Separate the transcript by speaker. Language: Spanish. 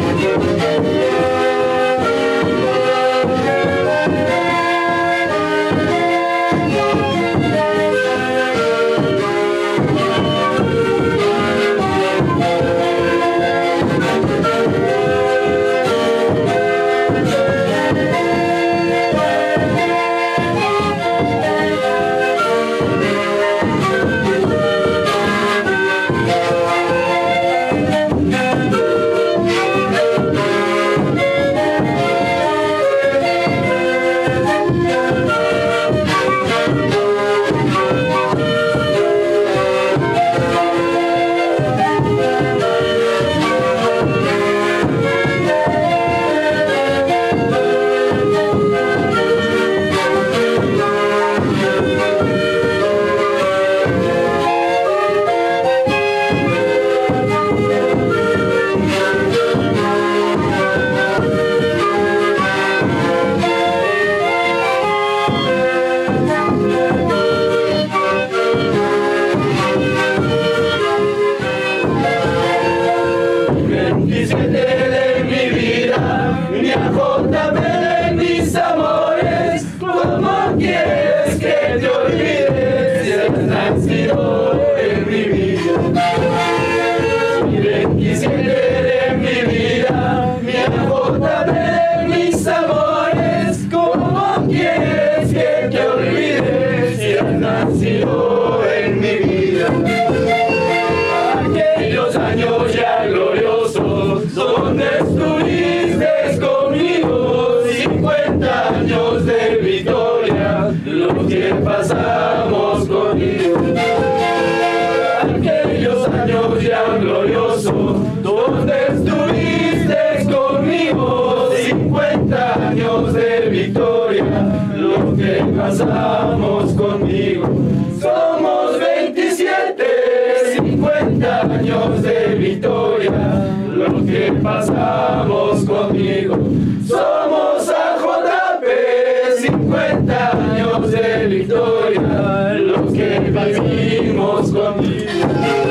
Speaker 1: de mi vida, mi ajótame mis amores, ¿cómo quieres que te olvides si has nacido en mi vida? Mi 27 de mi vida, mi ajótame mis amores, ¿cómo quieres que te olvides si has nacido en mi vida? Aquellos años ya gloriosos, donde estuviste conmigo, 50 años de victoria, lo que pasamos conmigo. Aquellos años ya gloriosos, donde estuviste conmigo, 50 años de victoria, lo que pasamos conmigo. Somos 27, 50 años de victoria, lo que pasamos conmigo. Somos AJP, 50 años de victoria, lo que vivimos conmigo.